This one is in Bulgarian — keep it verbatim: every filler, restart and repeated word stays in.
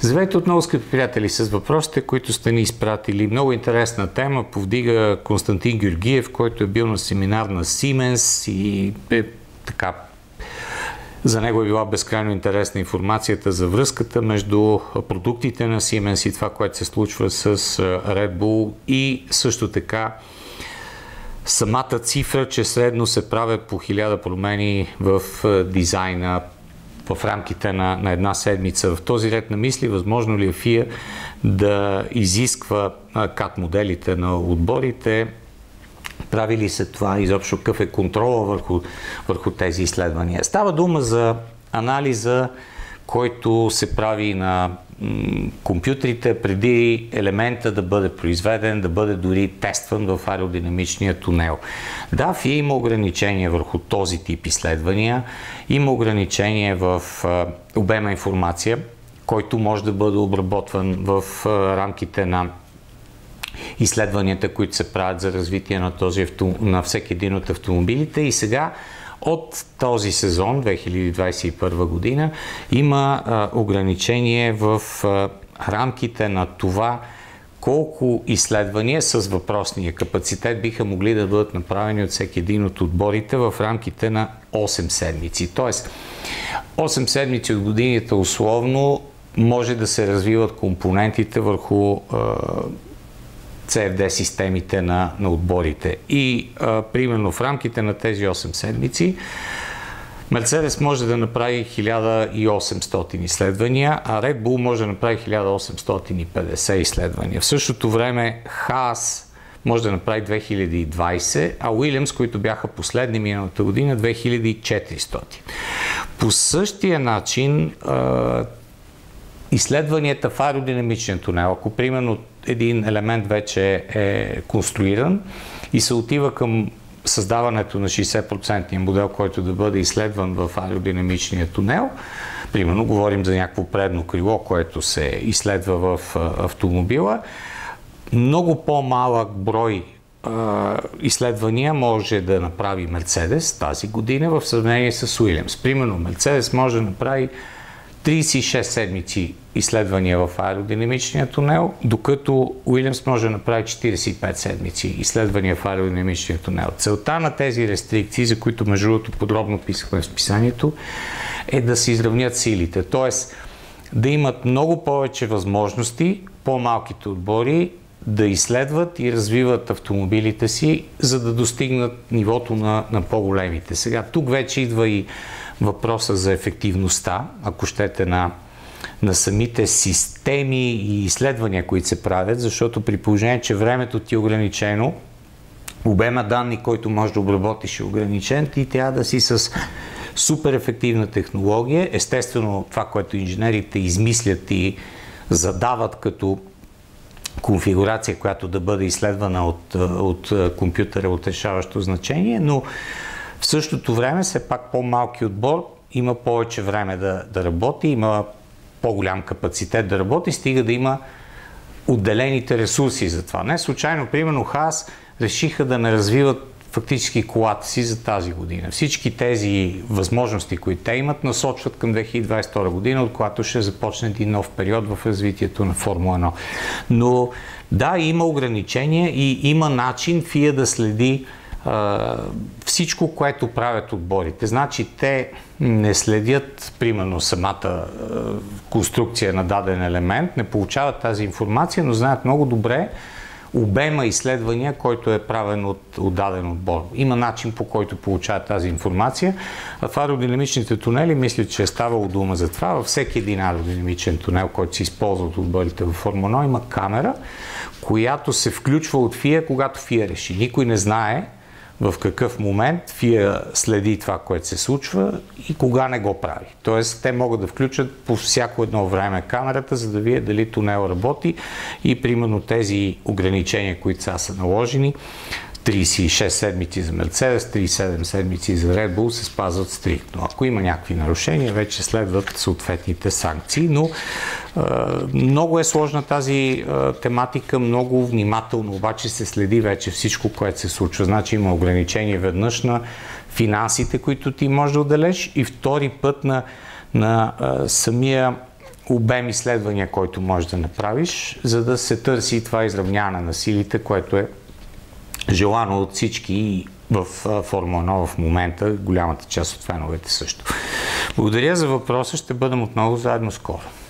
Здравейте отново, скъпи приятели, с въпросите, които сте ни изпратили. Много интересна тема повдига Константин Георгиев, който е бил на семинар на Siemens и е така. За него е била безкрайно интересна информацията за връзката между продуктите на Siemens и това, което се случва с Red Bull, и също така самата цифра, че средно се правят по хиляда промени в дизайна в рамките на, на една седмица. В този ред на мисли, възможно ли е Ф И А да изисква кат моделите на отборите? Прави ли се това? Изобщо какъв е контрола върху, върху тези изследвания? Става дума за анализа, който се прави на м, компютрите преди елемента да бъде произведен, да бъде дори тестван в аеродинамичния тунел. Да, Ф И А има ограничения върху този тип изследвания, има ограничение в а, обема информация, който може да бъде обработван в а, рамките на изследванията, които се правят за развитие на, този авто, на всеки един от автомобилите. И сега от този сезон, две хиляди двадесет и първа година, има а, ограничение в а, рамките на това колко изследвания с въпросния капацитет биха могли да бъдат направени от всеки един от отборите в рамките на осем седмици. Тоест, осем седмици от годините условно може да се развиват компонентите върху а, С Ф Д системите на, на отборите. И а, примерно в рамките на тези осем седмици Мерцедес може да направи хиляда и осемстотин изследвания, а Red Bull може да направи хиляда осемстотин и петдесет изследвания. В същото време Хаас може да направи две хиляди и двадесет, а Уилямс, които бяха последни миналата година, две хиляди и четиристотин. По същия начин а, изследванията в аеродинамичен тунел, ако примерно един елемент вече е конструиран и се отива към създаването на шейсет процента модел, който да бъде изследван в аеродинамичния тунел, примерно говорим за някакво предно крило, което се изследва в автомобила, много по-малък брой а, изследвания може да направи Мерцедес тази година в сравнение с Уилямс. Примерно Мерцедес може да направи тридесет и шест седмици изследвания в аеродинамичния тунел, докато Уилямс може да направи четиридесет и пет седмици изследвания в аеродинамичния тунел. Целта на тези рестрикции, за които между другото подробно писахме в списанието, е да се изравнят силите. Тоест да имат много повече възможности по-малките отбори да изследват и развиват автомобилите си, за да достигнат нивото на, на по-големите. Сега тук вече идва и въпроса за ефективността, ако щете, на, на самите системи и изследвания, които се правят, защото при положение, че времето ти е ограничено, обема данни, който можеш да обработиш е ограничен, ти трябва да си с супер ефективна технология. Естествено, това, което инженерите измислят и задават като конфигурация, която да бъде изследвана от, от компютъра, от решаващо значение, но в същото време, все пак по-малки отбор има повече време да, да работи, има по-голям капацитет да работи, стига да има отделените ресурси за това. Не случайно, примерно Хаас решиха да не развиват фактически колата си за тази година. Всички тези възможности, които те имат, насочват към две хиляди двадесет и втора година, от когато ще започне един нов период в развитието на Формула едно. Но да, има ограничения и има начин Ф И А да следи Uh, всичко, което правят отборите. Значи те не следят, примерно, самата uh, конструкция на даден елемент, не получават тази информация, но знаят много добре обема изследвания, който е правен от, от даден отбор. Има начин, по който получават тази информация. А в аеродинамичните тунели, мисля, че е ставало дума за това. Във всеки един аеродинамичен тунел, който се използва от отборите в Формула едно, има камера, която се включва от Ф И А, когато Ф И А реши. Никой не знае в какъв момент Ф И А следи това, което се случва и кога не го прави. Тоест, те могат да включат по всяко едно време камерата, за да видят дали тунел работи и примерно тези ограничения, които са, са наложени, тридесет и шест седмици за Мерцедес, тридесет и седем седмици за Red Bull, се спазват стриктно. Ако има някакви нарушения, вече следват съответните санкции, но е, много е сложна тази е, тематика, много внимателно обаче се следи вече всичко, което се случва. Значи има ограничение веднъж на финансите, които ти можеш да отделеш, и втори път на, на е, самия обем изследвания, който можеш да направиш, за да се търси това изравняване на силите, което е желано от всички в Формула едно в момента, голямата част от феновете също. Благодаря за въпроса, ще бъдем отново заедно скоро.